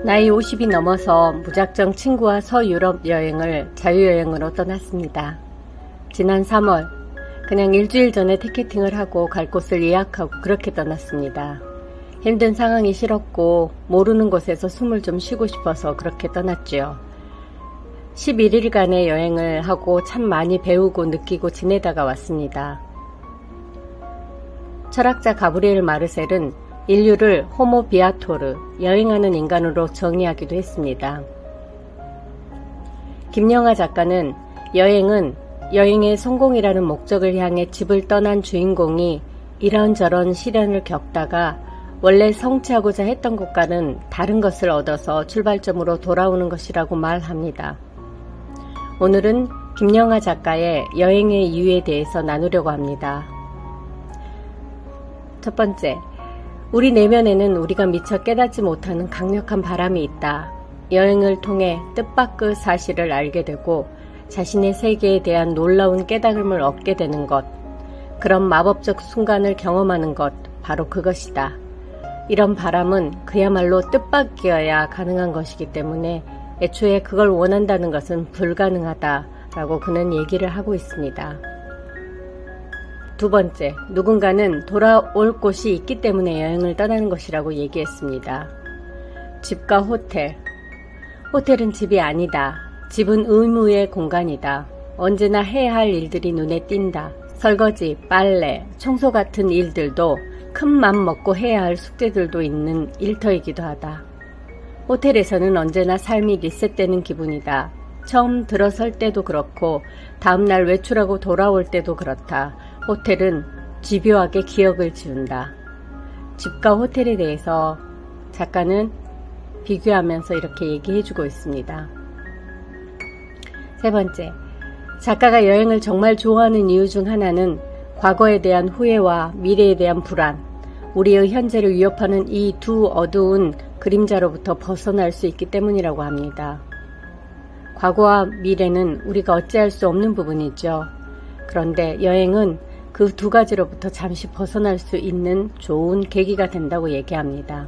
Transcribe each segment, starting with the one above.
나이 50이 넘어서 무작정 친구와 서유럽 여행을 자유여행으로 떠났습니다. 지난 3월 그냥 일주일 전에 티켓팅을 하고 갈 곳을 예약하고 그렇게 떠났습니다. 힘든 상황이 싫었고 모르는 곳에서 숨을 좀 쉬고 싶어서 그렇게 떠났지요. 11일간의 여행을 하고 참 많이 배우고 느끼고 지내다가 왔습니다. 철학자 가브리엘 마르셀은 인류를 호모 비아토르, 여행하는 인간으로 정의하기도 했습니다. 김영하 작가는 여행은 여행의 성공이라는 목적을 향해 집을 떠난 주인공이 이런저런 시련을 겪다가 원래 성취하고자 했던 것과는 다른 것을 얻어서 출발점으로 돌아오는 것이라고 말합니다. 오늘은 김영하 작가의 여행의 이유에 대해서 나누려고 합니다. 첫 번째, 우리 내면에는 우리가 미처 깨닫지 못하는 강력한 바람이 있다. 여행을 통해 뜻밖의 사실을 알게 되고 자신의 세계에 대한 놀라운 깨달음을 얻게 되는 것, 그런 마법적 순간을 경험하는 것, 바로 그것이다. 이런 바람은 그야말로 뜻밖이어야 가능한 것이기 때문에 애초에 그걸 원한다는 것은 불가능하다라고 그는 얘기를 하고 있습니다. 두 번째, 누군가는 돌아올 곳이 있기 때문에 여행을 떠나는 것이라고 얘기했습니다. 집과 호텔. 호텔은 집이 아니다. 집은 의무의 공간이다. 언제나 해야 할 일들이 눈에 띈다. 설거지, 빨래, 청소 같은 일들도 큰 맘 먹고 해야 할 숙제들도 있는 일터이기도 하다. 호텔에서는 언제나 삶이 리셋되는 기분이다. 처음 들어설 때도 그렇고 다음날 외출하고 돌아올 때도 그렇다. 호텔은 집요하게 기억을 지운다. 집과 호텔에 대해서 작가는 비교하면서 이렇게 얘기해주고 있습니다. 세 번째, 작가가 여행을 정말 좋아하는 이유 중 하나는 과거에 대한 후회와 미래에 대한 불안, 우리의 현재를 위협하는 이 두 어두운 그림자로부터 벗어날 수 있기 때문이라고 합니다. 과거와 미래는 우리가 어찌할 수 없는 부분이죠. 그런데 여행은 그 두 가지로부터 잠시 벗어날 수 있는 좋은 계기가 된다고 얘기합니다.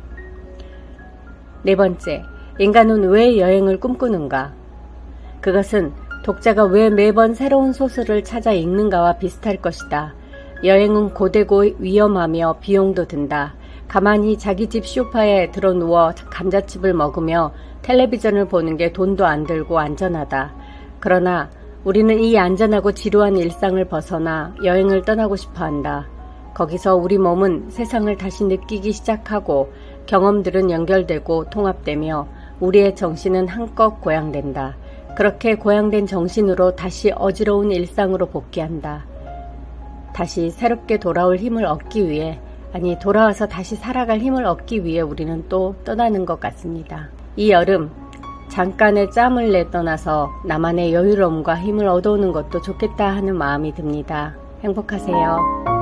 네 번째, 인간은 왜 여행을 꿈꾸는가? 그것은 독자가 왜 매번 새로운 소설을 찾아 읽는가와 비슷할 것이다. 여행은 고되고 위험하며 비용도 든다. 가만히 자기 집 소파에 들어누워 감자칩을 먹으며 텔레비전을 보는 게 돈도 안 들고 안전하다. 그러나 우리는 이 안전하고 지루한 일상을 벗어나 여행을 떠나고 싶어 한다. 거기서 우리 몸은 세상을 다시 느끼기 시작하고 경험들은 연결되고 통합되며 우리의 정신은 한껏 고양된다. 그렇게 고양된 정신으로 다시 어지러운 일상으로 복귀한다. 다시 새롭게 돌아올 힘을 얻기 위해, 아니 돌아와서 다시 살아갈 힘을 얻기 위해 우리는 또 떠나는 것 같습니다. 이 여름 잠깐의 짬을 내 떠나서 나만의 여유로움과 힘을 얻어오는 것도 좋겠다 하는 마음이 듭니다. 행복하세요.